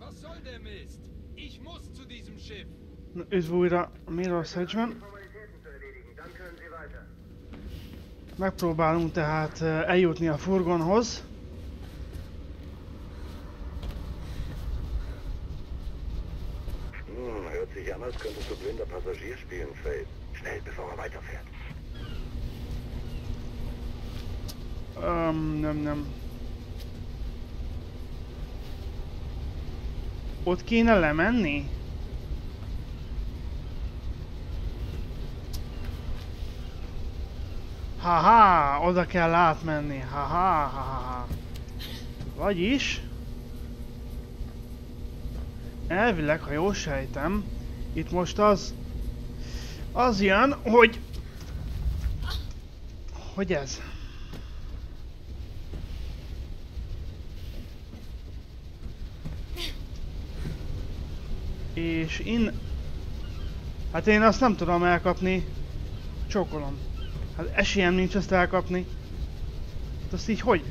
Was soll der Mist? Ich muss zu diesem Schiff. Üdv újra Mirror's Edge-ben. Megpróbálunk tehát eljutni a furgonhoz. Hört sich an, als könntest du blinder Passagier spielen, Faith. Schnell, bevor er weiterfährt. Nem. Ott kéne lemenni? Haha, oda kell átmenni. Haha. Vagyis... Elvileg, ha jól sejtem, itt most az jön, hogy... Hogy ez? És hát én azt nem tudom elkapni. Csókolom. Hát esélyem nincs ezt elkapni. Hát azt így hogy?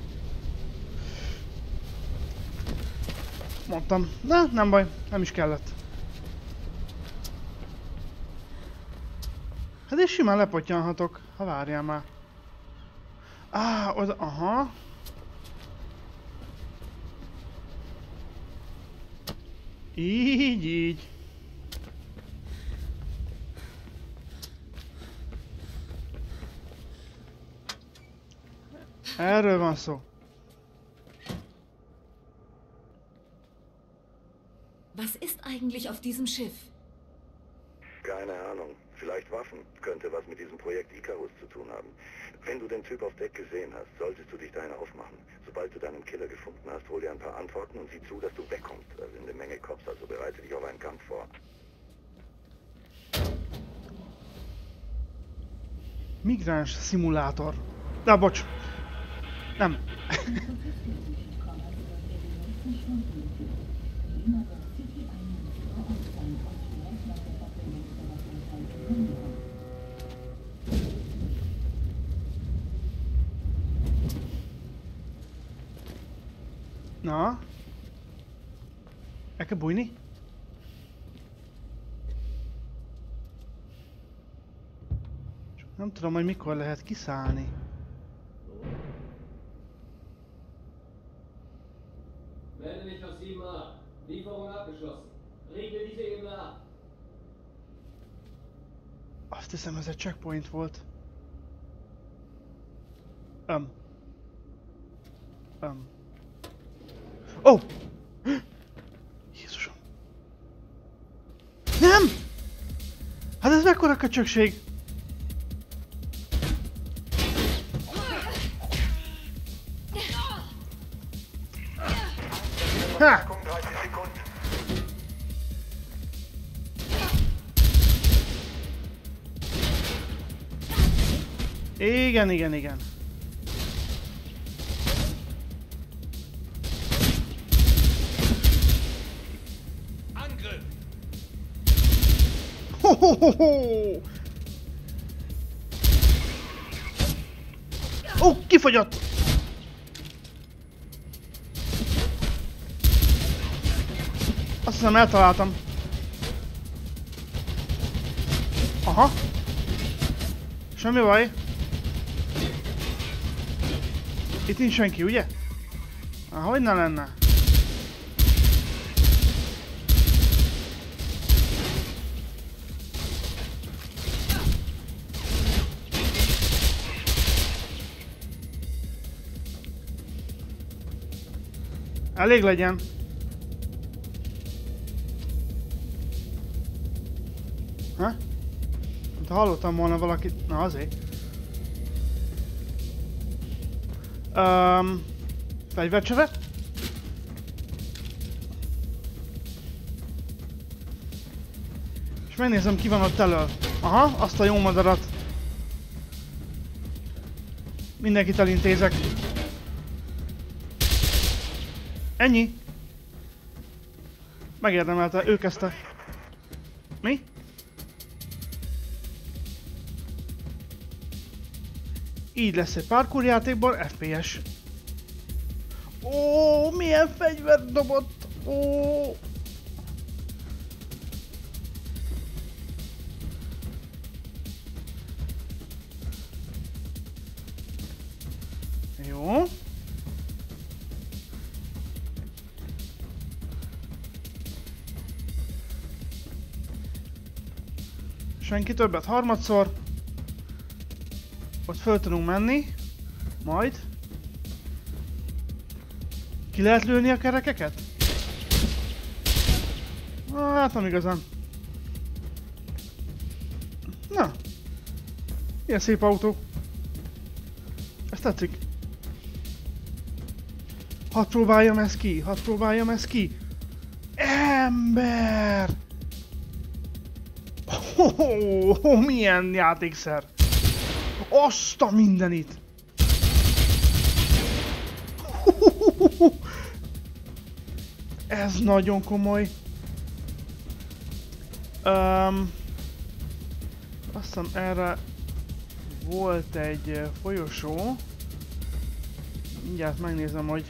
Mondtam. Na, nem baj. Nem is kellett. Hát és simán lepottyanhatok. Ha várjál már. Oda, aha. Így. Erről van szó. Was ist eigentlich auf diesem Schiff? Keine Ahnung. Vielleicht Waffen. Könnte was mit diesem Projekt Icarus zu tun haben. Wenn du den Typ auf Deck gesehen hast, solltest du dich dahin aufmachen. Sobald du deinen Killer gefunden hast, hol dir ein paar Antworten und sieh zu, dass du wegkommst. Da sind eine Menge Cops, also bereite dich auf einen Kampf vor. Migráns szimulátor. De bocs. Nem. Na? El kell bújni? Csak nem tudom, hogy mikor lehet kiszállni. Melde mich auf 7A. Lieferung abgeschlossen. Riegel diese Ebene ab. Azt hiszem, ez egy checkpoint volt. Oh! Jézusom! Nem! Hát ez mekkora köcsökség! Ha! Igen. Angriff! Ó, kifogyott! Azt hiszem eltaláltam. Aha. Semmi baj. Itt nincs senki, ugye? Ahogy ne lenne. Elég legyen. Ha? Hát hallottam volna valakit... Na azért. Fegyvercsere? És megnézem, ki van ott elől. Aha, azt a jó madarat. Mindenkit elintézek. Ennyi. Megérdemelte, ő kezdte. Mi? Így lesz egy parkour játékból, FPS. Ó, milyen fegyvert dobott! Ó, Jó. Senki többet harmadszor. Ott föl tudunk menni. Majd. Ki lehet lőni a kerekeket? Hát nem igazán. Na. Ilyen szép autó. Ez tetszik. Hadd próbáljam ezt ki, hadd próbáljam ezt ki. Ember! Milyen játékszer! Azt a mindenit! Ez nagyon komoly. Azt hiszem erre volt egy folyosó. Mindjárt megnézem, hogy...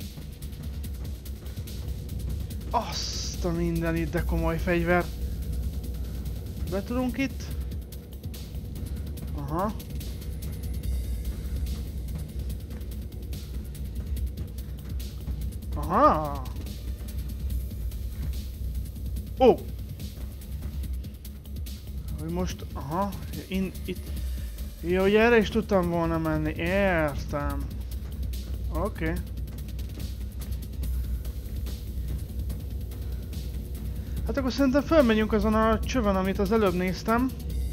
Azt a mindenit, de komoly fegyver. Be tudunk itt? Aha. Aha. Ó! Hogy most... Aha. Itt... Jó, hogy erre is tudtam volna menni. Értem. Oké. Hát akkor szerintem felmegyünk azon a csövön, amit az előbb néztem.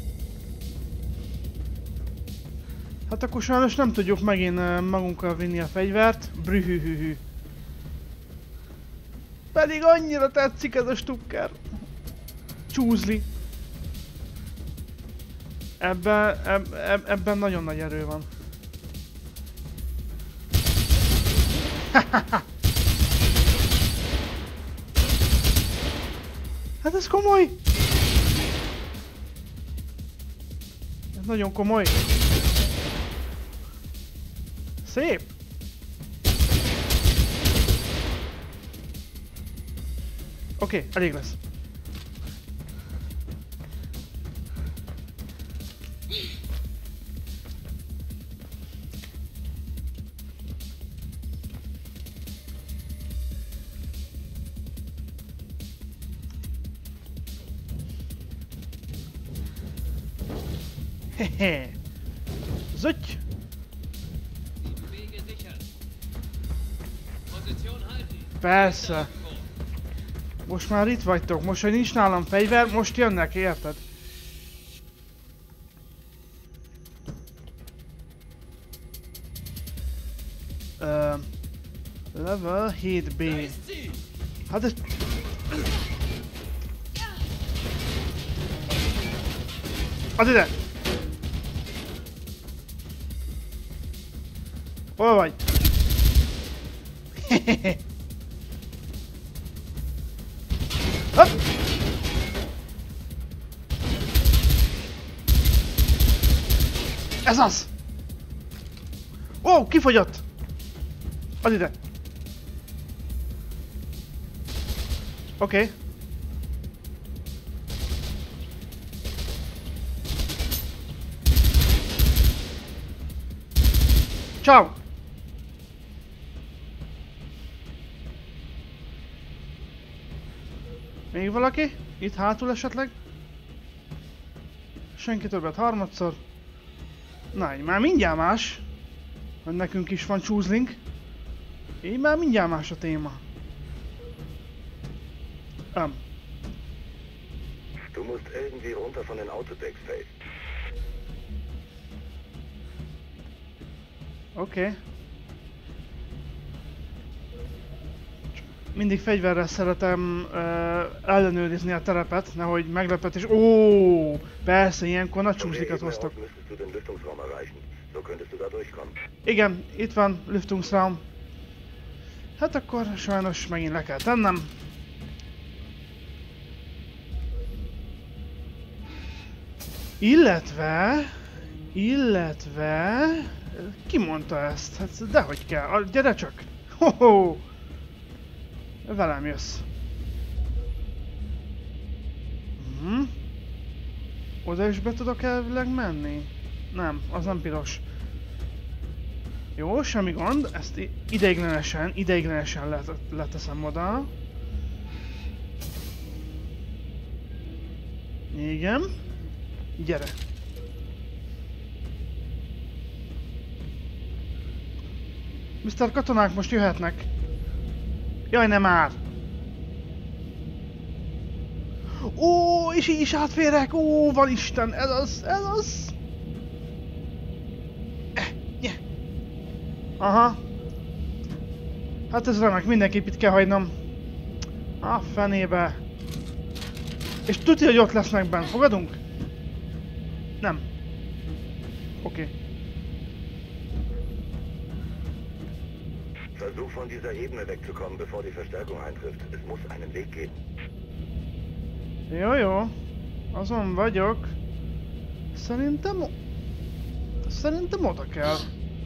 Hát akkor sajnos nem tudjuk megint magunkkal vinni a fegyvert. Brühühühü. Pedig annyira tetszik ez a stukker. Csúzli. Ebben nagyon nagy erő van. Hát ez komoly! Ez nagyon komoly. Szép! Oké, elég lesz. Hehe. Zötty! Persze. Most már itt vagytok, most hogy nincs nálam fegyver, most jönnek, érted? Level 7B. Hát ez... Add ide! Hol vagy? Hehehe. Hopp! Ez az! Ó, kifogyott! Add ide! Oké. Ciao! Még valaki? Itt hátul esetleg? Senki többet harmadszor. Na, így már mindjárt más. Hogy nekünk is van csúzlink. Így már mindjárt más a téma. Du musst irgendwie runter von den Autodecks, Faith. Oké. Mindig fegyverrel szeretem ellenőrizni a terepet, nehogy meglepetés. Ó, persze, ilyenkor nagy csúszlikat hoztak. Igen, itt van Lüftungsraum. Hát akkor sajnos megint le kell tennem. Illetve... Ki mondta ezt? Hát dehogy kell, gyere csak! Ho-ho! Velem jössz. Oda is be tudok elvileg menni? Nem, az nem piros. Jó, semmi gond, ezt ideiglenesen leteszem oda. Igen. Gyere. Mr. Katonák most jöhetnek. Jaj, nem már! Ó, és így is átférek! Ó, van Isten, ez az! Aha. Hát ez remek, mindenképp itt kell hagynom. A fenébe. És tudja, hogy ott lesznek benn. Fogadunk? Nem. Oké. Versuch von dieser Ebene wegzukommen, bevor die Verstärkung eintrifft. Es muss einen Weg geben. Jó. Azon vagyok. Szerintem oda kell.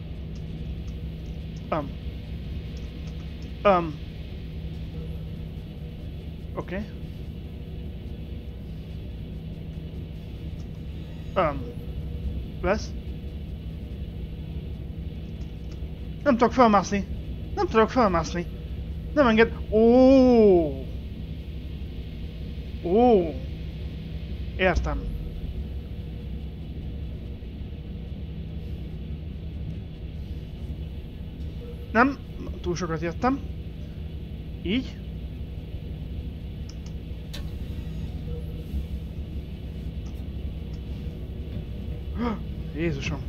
Oké. Vesz? Nem tudok felmászni. Nem enged. Ó. Értem. Nem, túl sokat jöttem. Így. Jézusom.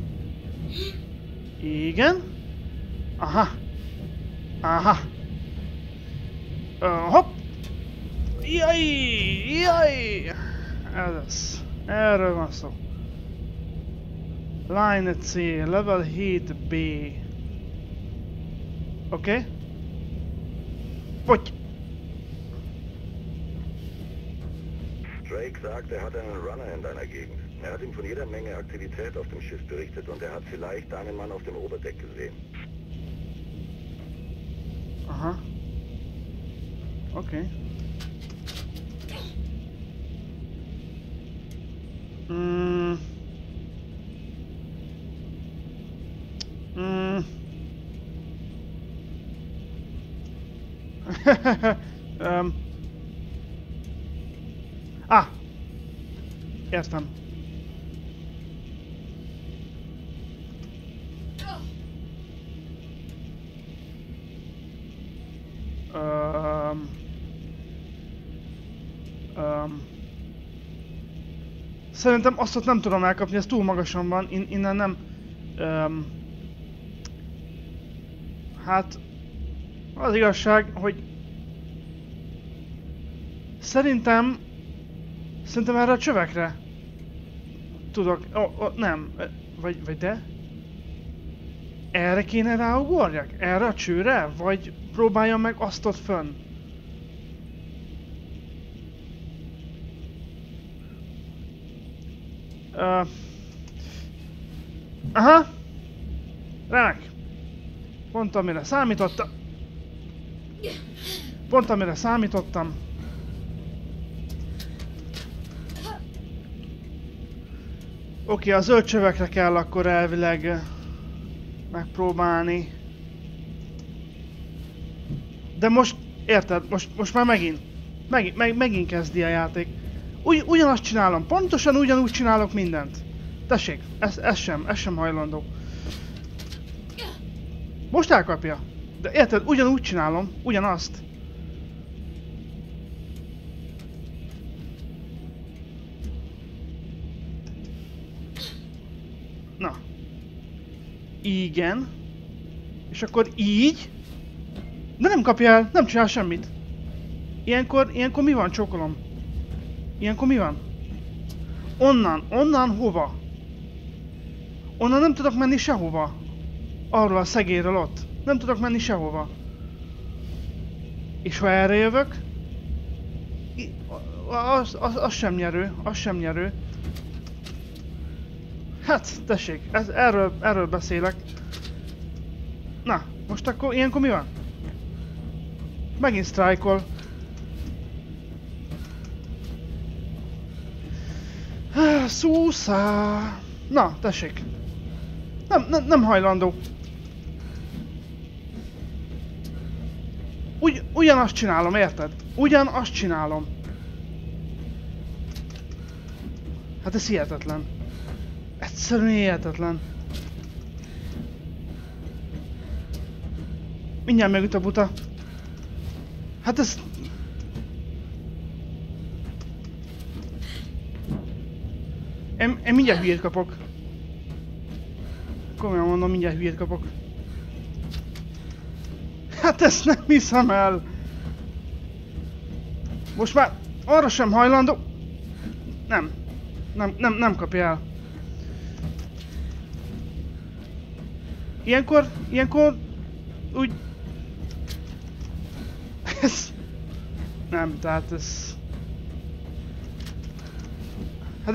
Igen. Aha. Hopp. Jaj. Ez az. Erről van szó. Line C, level 7B. Okay. Putsch. Drake sagt, er hat einen Runner in deiner Gegend. Er hat ihm von jeder Menge Aktivität auf dem Schiff berichtet und er hat vielleicht deinen Mann auf dem Oberdeck gesehen. Aha. Okay. Értem. Szerintem azt ott nem tudom elkapni, ez túl magasan van, innen nem... Hát... Az igazság, hogy... Szerintem erre a csövekre... Tudok... Nem. Vagy de? Erre kéne ráugorjak? Erre a csőre? Vagy próbáljam meg azt ott fönn? Aha! Remek! Pont amire számítottam. Oké, a zöld csövekre kell akkor elvileg megpróbálni. De most, érted? Most már megint kezdi a játék. Ugyanazt csinálom, pontosan ugyanúgy csinálok mindent. Tessék, ez sem hajlandó. Most elkapja. De érted, ugyanúgy csinálom, ugyanazt. Na. Igen. És akkor így. De nem kapja el, nem csinál semmit. Ilyenkor mi van, csókolom? Ilyenkor mi van? Onnan hova? Onnan nem tudok menni sehova. Arról a szegéről ott. Nem tudok menni sehova. És ha erre jövök... Az sem nyerő. Hát, tessék, erről beszélek. Na, most akkor ilyenkor mi van? Megint sztrájkol. Szúszá. Na, tessék. Nem hajlandó. ugyanazt csinálom, érted? Ugyanazt csinálom. Hát ez hihetetlen. Egyszerűen hihetetlen. Mindjárt megüt a buta. Hát ez... Én mindjárt hülyét kapok. Komolyan mondom, mindjárt hülyét kapok. Hát ezt nem hiszem el. Most már arra sem hajlandó. Nem kapja el. Ilyenkor úgy... Ez... Nem, tehát ez... Hát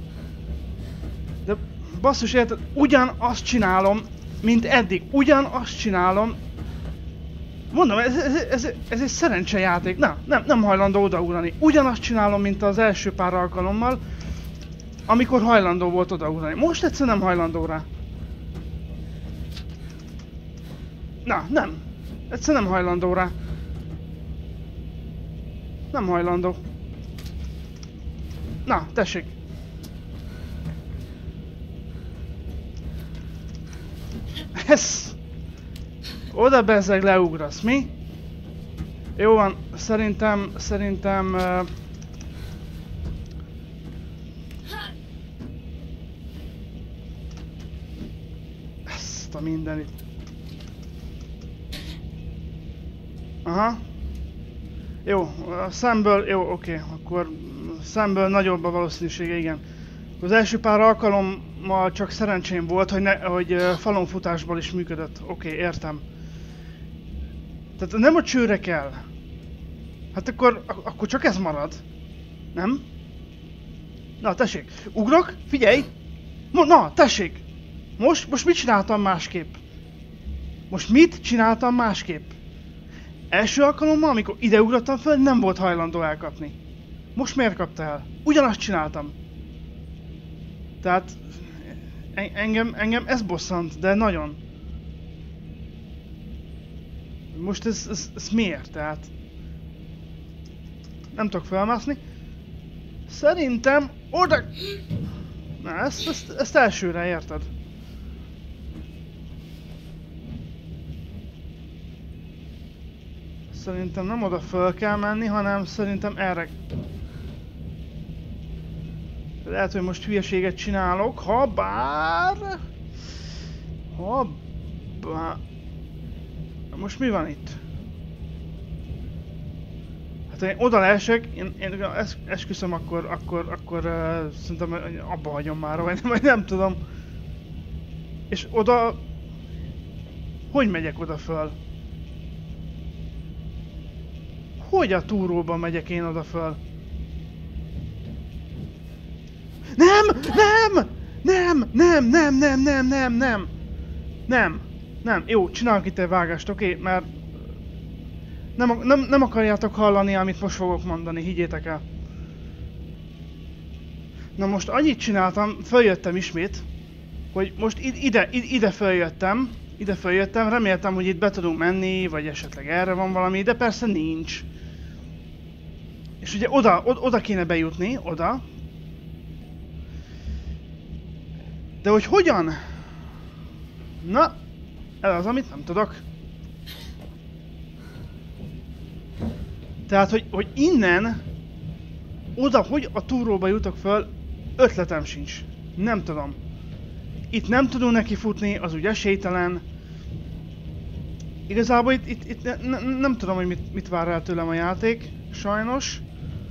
de basszus, érted? Ugyanazt csinálom, mint eddig. Ugyanazt csinálom. Mondom, ez egy szerencsejáték. Nem hajlandó odaugrani. Ugyanazt csinálom, mint az első pár alkalommal, amikor hajlandó volt odaugrani. Most egyszerűen nem hajlandó rá. Nem. Egyszerűen nem hajlandó rá. Nem hajlandó. Na, tessék. Ez... Oda bezzeg leugrasz, mi? Jó van, szerintem... Ezt a mindenit. Aha. Jó, a szemből... Jó, oké, akkor szemből nagyobb a valószínűsége, igen. Az első pár alkalommal csak szerencsém volt, hogy falonfutásból is működött. Oké, értem. Tehát nem a csőre kell. Hát akkor csak ez marad. Nem? Na, tessék. Ugrok, figyelj! Na, tessék! Most mit csináltam másképp? Most mit csináltam másképp? Első alkalommal, amikor ideugrottam föl, nem volt hajlandó elkapni. Most miért kapta el? Ugyanazt csináltam. Tehát... Engem ez bosszant, de nagyon. Most ez miért? Tehát... Nem tudok felmászni. Szerintem oda... Na, ezt elsőre érted? Szerintem nem oda föl kell menni, hanem szerintem erre... Lehet, hogy most hülyeséget csinálok, ha bár... Most mi van itt? Hát én oda leesek, én esküszöm, akkor szerintem abba hagyom már, vagy nem tudom. És oda... Hogy megyek oda föl? Hogy a túróba megyek én oda föl? Nem, jó, csinálok itt egy vágást, oké? Mert nem akarjátok hallani, amit most fogok mondani, higgyétek el. Na most annyit csináltam, följöttem ismét, hogy most ide följöttem, reméltem, hogy itt be tudunk menni, vagy esetleg erre van valami, de persze nincs. És ugye oda kéne bejutni, oda. De hogy hogyan? Na, ez az, amit nem tudok. Tehát, hogy innen oda, hogy a túróba jutok föl, ötletem sincs. Nem tudom. Itt nem tudunk neki futni, az úgy esélytelen. Igazából itt nem tudom, hogy mit vár el tőlem a játék, sajnos.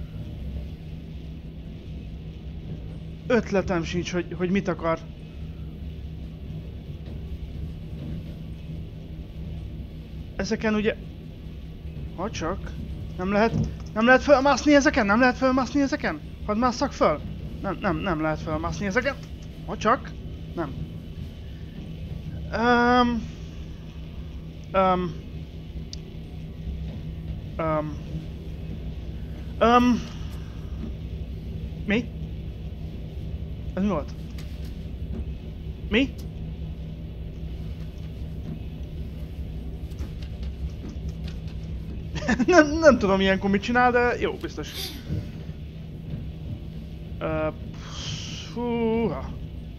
Ötletem sincs, hogy mit akar. Ezeken ugye... Ha csak... Nem lehet felmászni ezeken? Hadd másszak föl? Nem lehet felmászni ezeken. Ha csak... Nem. Mi? Ez mi volt? Mi? nem tudom ilyenkor mit csinál, de jó, biztos. Húha.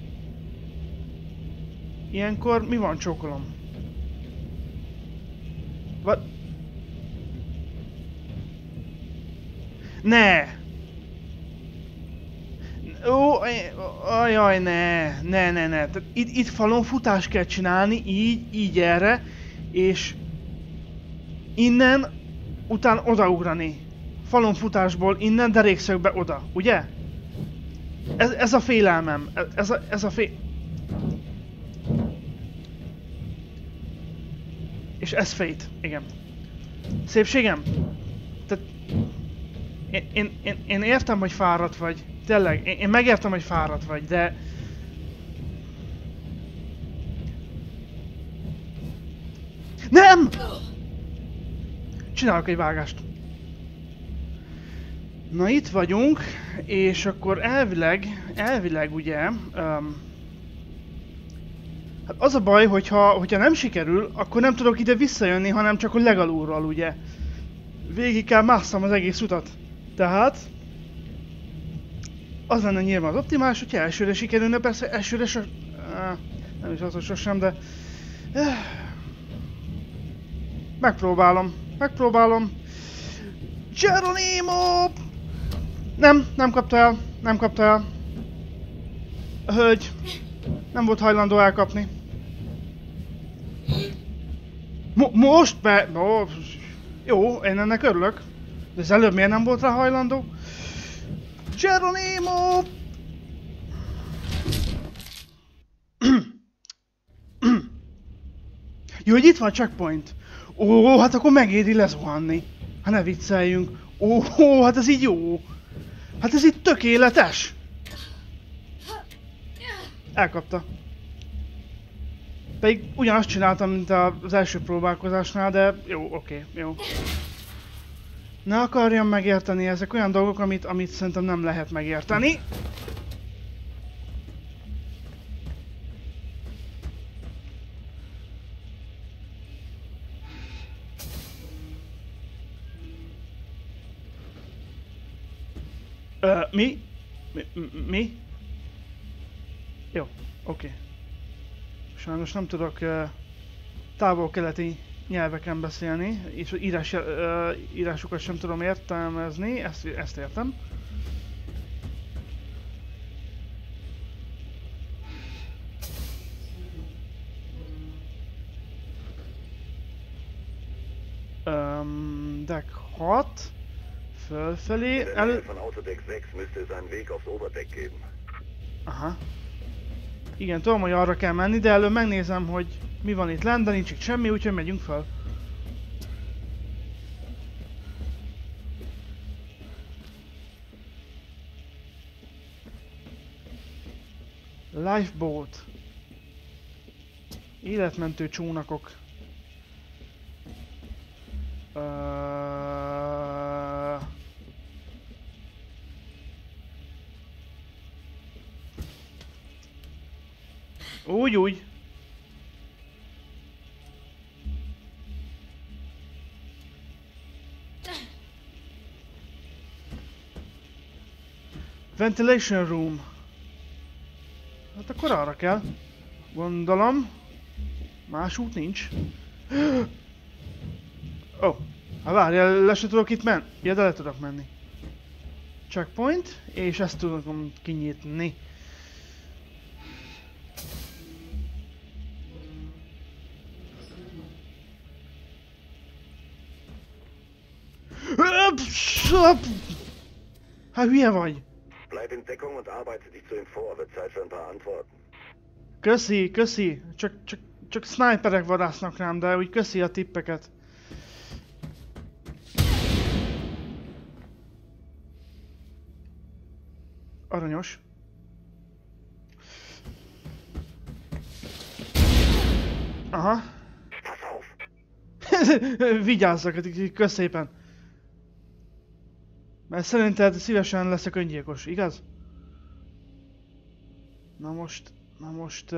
Ilyenkor mi van, csókolom? What? Ne! Ó, ajaj, ne. Itt falon futást kell csinálni, így erre, és innen, utána odaugrani. Falon futásból innen derékszögbe oda, ugye? Ez a félelmem, ez a És ez Fate, igen. Szépségem? Tehát... Én értem, hogy fáradt vagy. Tényleg, én megértem, hogy fáradt vagy, de... Nem! Csinálok egy vágást. Na itt vagyunk, és akkor elvileg ugye... hát az a baj, hogyha nem sikerül, akkor nem tudok ide visszajönni, hanem csak a legalulról, ugye. Végig kell másszam az egész utat. Tehát... az lenne nyilván az optimális, hogyha elsőre sikerülne, persze elsőre nem is az, hogy sosem, de... Megpróbálom. Geronimo! Nem kapta el. A hölgy nem volt hajlandó elkapni. Most jó, én ennek örülök. De az előbb miért nem volt rá hajlandó? Geronimo! Jó, hogy itt van a checkpoint. Ó, hát akkor megéri lezuhanni. Hát ne vicceljünk. Ó, hát ez így jó. Hát ez így tökéletes. Elkapta. Pedig ugyanazt csináltam, mint az első próbálkozásnál, de jó, oké, jó. Ne akarjam megérteni, ezek olyan dolgok, amit szerintem nem lehet megérteni. Mi? Jó, oké. Sajnos nem tudok távol-keleti nyelveken beszélni, és írásukat sem tudom értelmezni, ezt értem. Deck 6. Fölfelé, Von Autodeck 6 müsste es einen Weg aufs Oberdeck geben. Aha. Igen, tudom, hogy arra kell menni, de előbb megnézem, hogy mi van itt lent, de nincs itt semmi, úgyhogy megyünk fel. Lifeboat. Életmentő csónakok. Úgy. Ventilation room. Hát akkor arra kell. Gondolom. Más út nincs. Oh. Hát várjál, le se tudok itt menni. Ja, de le tudok menni. Checkpoint. És ezt tudom kinyitni. Hát hülye vagy! Bleib in Deckung und arbeite dich zu ihm vor. Wird Zeit für ein paar Antworten. Köszi. Csak sniperek vadásznak rám, de úgy köszi a tippeket. Aranyos. Aha. Pass auf! Vigyázzak, kösz szépen. Mert szerinted szívesen leszek öngyilkos, igaz? Na most...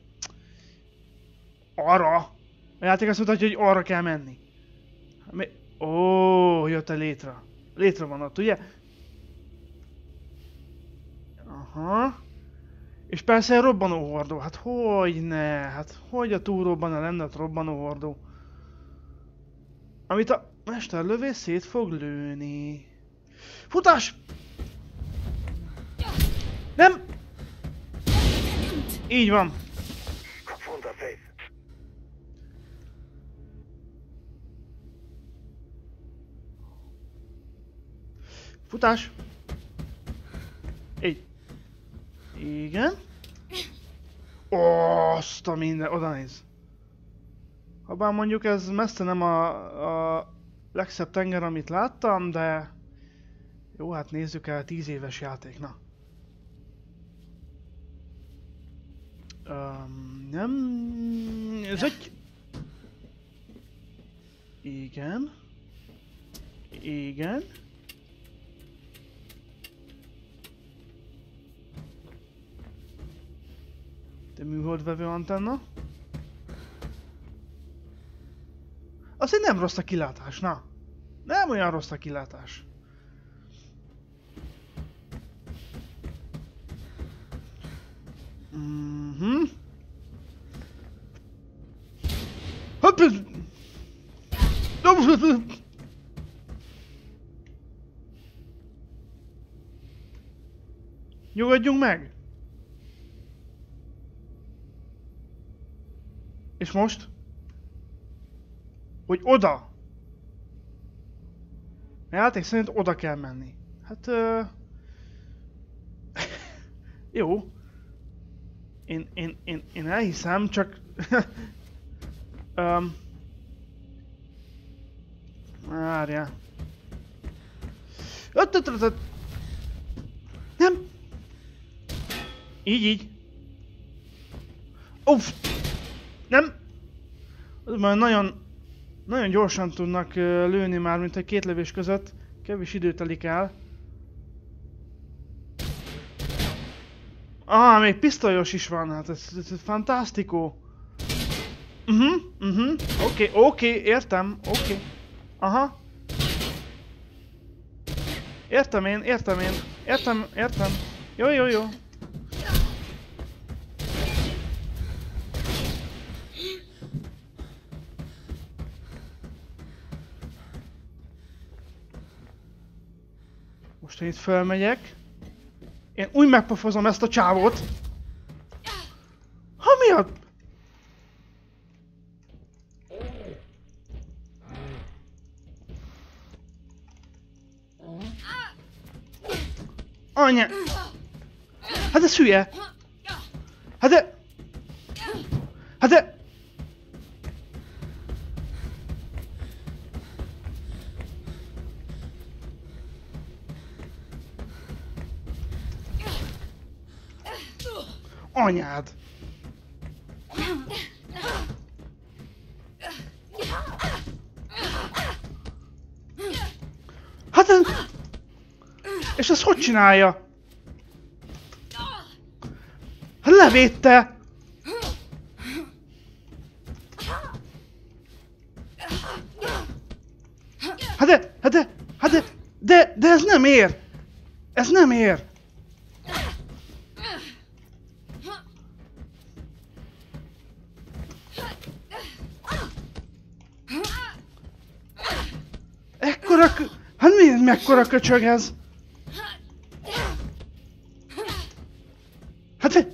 arra! A játék azt mutatja, hogy arra kell menni. Ó, jött egy létre. Létre van ott, ugye? Aha. És persze egy robbanóhordó. Hát hogyne? Hát hogy a túlrobbanna lenne a robbanóhordó? Amit a mesterlövész szét fog lőni. Futás! Nem! Így van. Kopf runter, Faith. Futás! Így. Igen. Azt a minden, oda néz. Habár mondjuk ez messze nem a legszebb tenger, amit láttam, de... Jó, hát nézzük el, 10 éves játék, na. Nem... Ez egy... Igen. Igen. De műholdvevő antenna. Azért nem rossz a kilátás, na. Nem olyan rossz a kilátás. Hopp! Nyugodjunk meg! És most? Hogy oda! A játék szerint oda kell menni. Hát... Jó. Én elhiszem, csak... Várjál. Nem! Így. Uff! Nem! Nagyon gyorsan tudnak lőni már, mint egy két lövés között. Kevés idő telik el. Még pisztolyos is van, hát ez fantasztikó. Oké, értem, oké. Aha. Értem én. Jó. Most én itt fölmegyek. Én úgy megpofozom ezt a csávót. Ha mi a... Anya! Hát ez hülye! Hát de... Anyád! Hát ez... És ezt hogy csinálja? Hát levédte! De ez nem ér! Ez nem ér! Hát miért mekkora köcsög ez? Hát...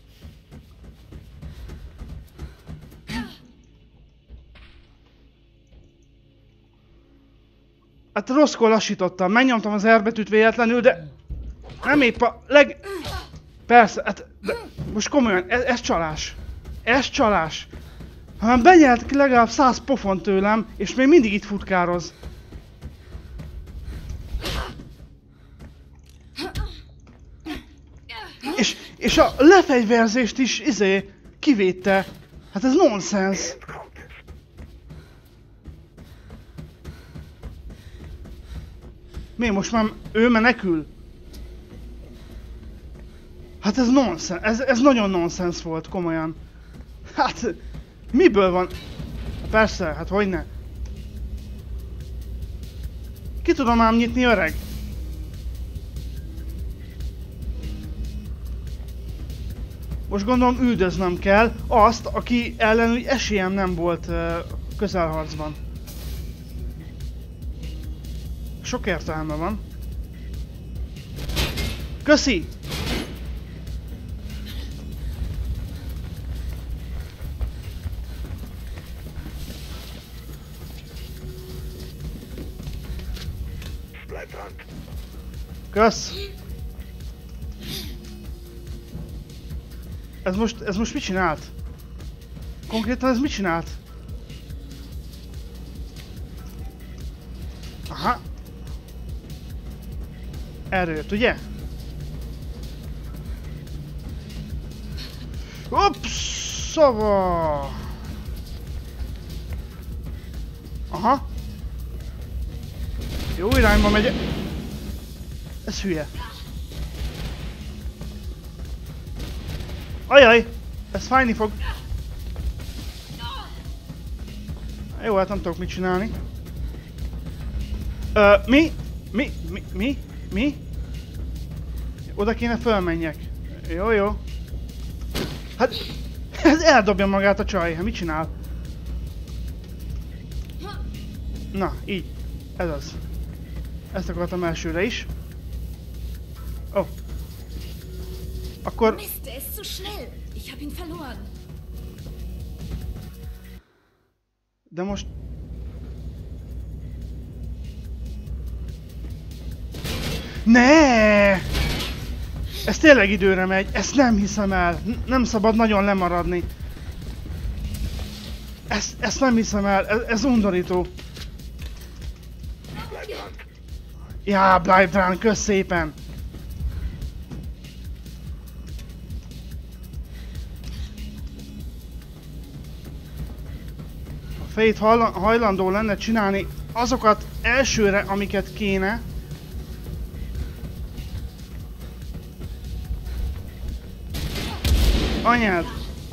Hát rosszkor lassítottam, megnyomtam az R betűt véletlenül, de... Nem épp a Persze, hát... De most komolyan, ez csalás. Ez csalás. Ha már benyelt ki legalább 100 pofon tőlem, és még mindig itt futkároz. És a lefegyverzést is kivédte. Hát ez nonsens. Mi most már ő menekül? Hát ez nonsens. Ez nagyon nonsens volt, komolyan. Hát miből van? Persze, hát hogyne. Ki tudom ám nyitni, öreg? Most gondolom üldöznöm kell azt, aki ellen úgy esélyem nem volt közelharcban. Sok értelme van. Köszi! Bleib dran. Kösz! Ez most mit csinált? Konkrétan ez mit csinált? Aha. Erről jött, ugye? Ups, szava! Aha. Jó irányba megy. Ez hülye. Ajaj! Ez fájni fog. Jó, hát nem tudok mit csinálni. Mi? Oda kéne fölmenjek. Jó. Hát... Ez eldobja magát a csaj. Hát mit csinál? Na, így. Ez az. Ezt akartam elsőre is. Oh. Akkor... Mist, er ist zu schnell. Ich habe ihn verloren. De most... Ne! Ez tényleg időre megy, ezt nem hiszem el. Nem szabad nagyon lemaradni. Ezt nem hiszem el, ez undorító. Ja, bleib dran, kösz szépen! A Fate hajlandó lenne csinálni azokat elsőre, amiket kéne. Anyád!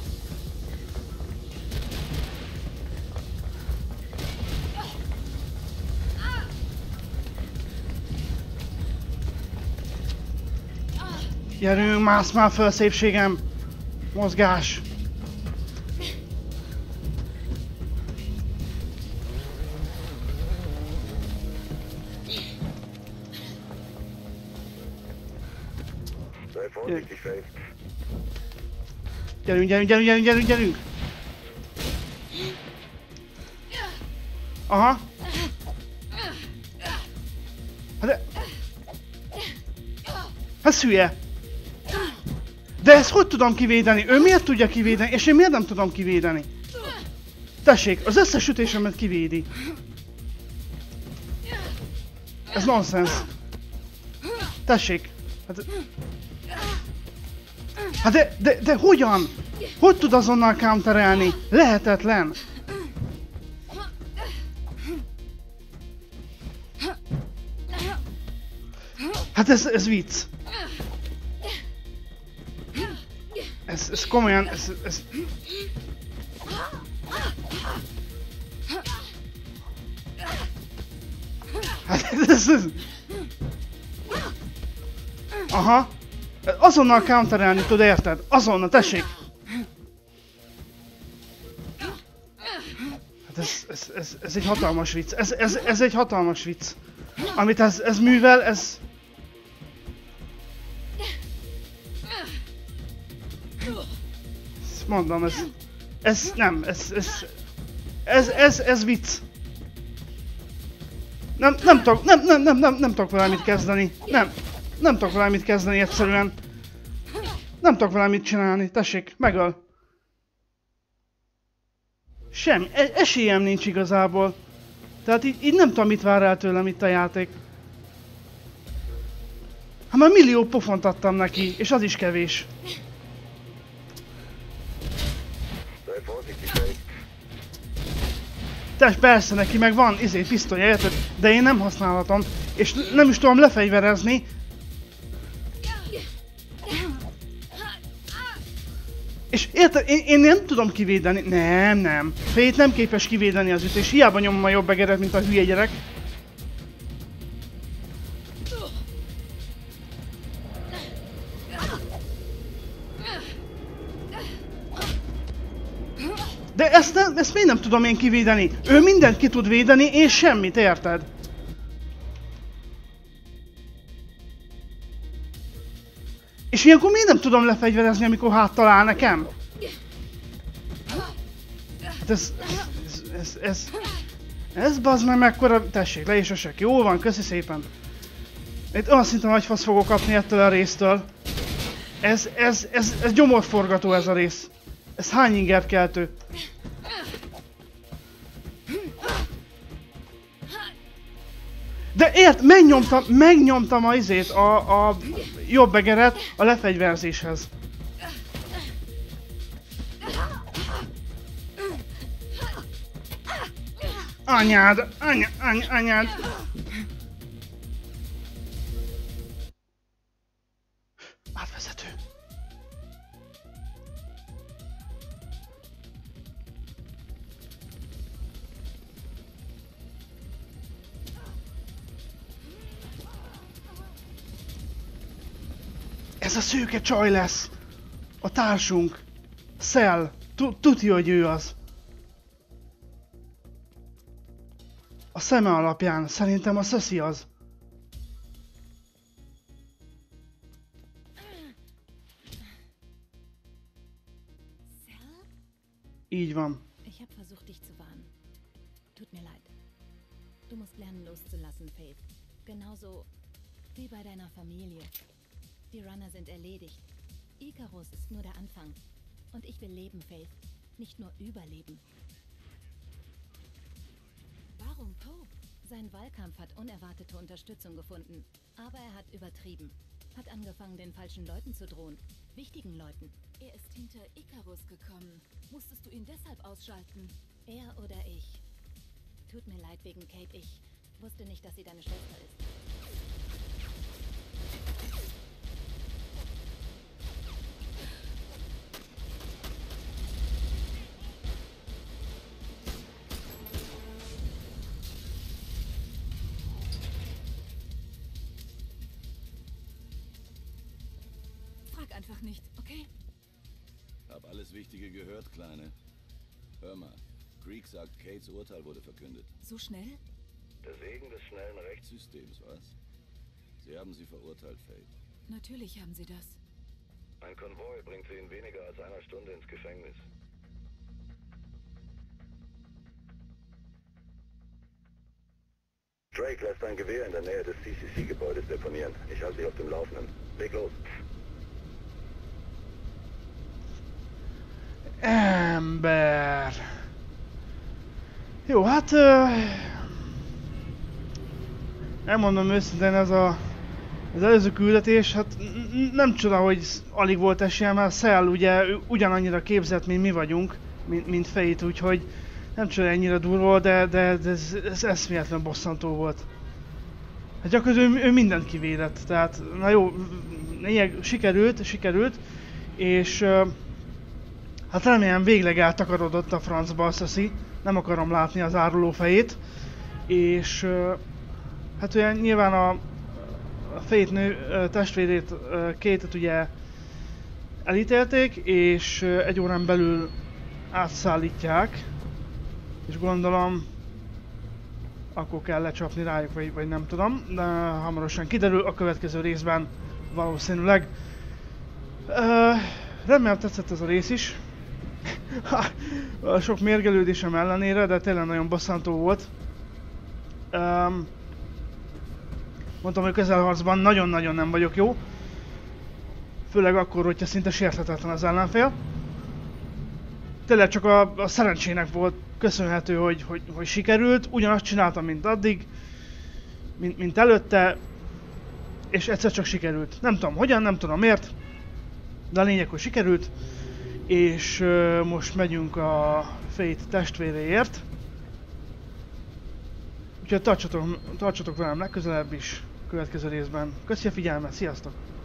Gyerünk, mász már föl, szépségem! Mozgás! Sei vorsichtig, Faith. Gyerünk! Aha! Ez hülye! De ezt hogy tudom kivédeni? Ő miért tudja kivédeni, és én miért nem tudom kivédeni? Tessék, az összes ütésemet kivédi. Ez nonsens. Tessék. Hát de hogyan? Hogy tud azonnal counterelni? Lehetetlen. Hát ez vicc. Ez komolyan, ez... Hát ez... Aha. Azonnal counterelni tud, érted? Azonnal, tessék! Hát ez egy hatalmas vicc. Ez egy hatalmas vicc. Amit ez művel, ez... Mondom, ez vicc. Nem tudok vele mit kezdeni. Nem tudok vele mit kezdeni egyszerűen. Nem tudok vele mit csinálni. Tessék, megöl. Semmi. Esélyem nincs igazából. Tehát így nem tudom, mit vár el tőlem itt a játék. Hát már millió pofont adtam neki, és az is kevés. Persze, neki meg van pisztolya, érted? De én nem használhatom, és nem is tudom lefegyverezni. És érted, én nem tudom kivédeni. Nem. Fate nem képes kivédeni az ütést, hiába nyomom a jobb egeret, mint a hülye gyerek. De ezt még nem tudom én kivédeni. Ő mindent ki tud védeni, én semmit, érted? És ilyenkor miért nem tudom lefegyverezni, amikor háttal áll nekem? Hát ez bazd meg mekkora... Tessék, le is esek. Jó van, köszi szépen. Itt olyan szinten nagy fasz fogok kapni ettől a résztől. Ez gyomorforgató ez a rész. Ez hány ingert keltő? De ért, megnyomtam a izét, a jobb egeret a lefegyverzéshez. Anyád, anyád. Átvezető. Ez a szőke csaj lesz. A társunk. Cell. Tudja, hogy ő az. A szeme alapján szerintem a szöszi az. Így van. Ich habe versucht, dich zu warnen. Tut mir leid. Du musst lernen, loszulassen, Faith. Genauso wie bei deiner Familie. Die Runner sind erledigt. Icarus ist nur der Anfang. Und ich will leben, Faith. Nicht nur überleben. Warum Poe? Sein Wahlkampf hat unerwartete Unterstützung gefunden. Aber er hat übertrieben. Hat angefangen, den falschen Leuten zu drohen. Wichtigen Leuten. Er ist hinter Icarus gekommen. Musstest du ihn deshalb ausschalten? Er oder ich. Tut mir leid wegen Kate. Ich wusste nicht, dass sie deine Schwester ist. Frag einfach nicht, okay? Hab alles Wichtige gehört, Kleine. Hör mal, Creek sagt, Kates Urteil wurde verkündet. So schnell? Der Segen des schnellen Rechtssystems, was? Sie haben sie verurteilt, Faith. Natürlich haben sie das. Ein Konvoi bringt sie in weniger als einer Stunde ins Gefängnis. Drake lässt ein Gewehr in der Nähe des CCC-Gebäudes deponieren. Ich halte dich auf dem Laufenden. Leg los. Ember. Jó, hát... elmondom őszintén, ez az előző küldetés, hát nem csoda, hogy alig volt esélye, mert Cell ugye ugyanannyira képzett, mint mi vagyunk, mint Faith, úgyhogy nem csoda ennyire durva, de ez eszméletlen bosszantó volt. Hát gyakorlatilag ő mindent kivédett, tehát na jó, sikerült, és hát remélem végleg eltakarodott a francba a szöszi, nem akarom látni az áruló fejét, és hát ugye nyilván a Faith nő testvérét, Kate-et ugye elítélték, és egy órán belül átszállítják, és gondolom akkor kell lecsapni rájuk, vagy nem tudom, de hamarosan kiderül a következő részben valószínűleg. Remélem tetszett ez a rész is. Sok mérgelődésem ellenére, de tényleg nagyon bosszantó volt. Mondtam, hogy közelharcban nagyon-nagyon nem vagyok jó. Főleg akkor, hogyha szinte sérthetetlen az ellenfél. Tényleg csak a szerencsének volt köszönhető, hogy sikerült. Ugyanazt csináltam, mint addig, mint előtte, és egyszer csak sikerült. Nem tudom hogyan, nem tudom miért, de a lényeg, hogy sikerült. És most megyünk a Faith testvéréért. Úgyhogy tartsatok velem legközelebb is, következő részben. Köszi a figyelmet, sziasztok!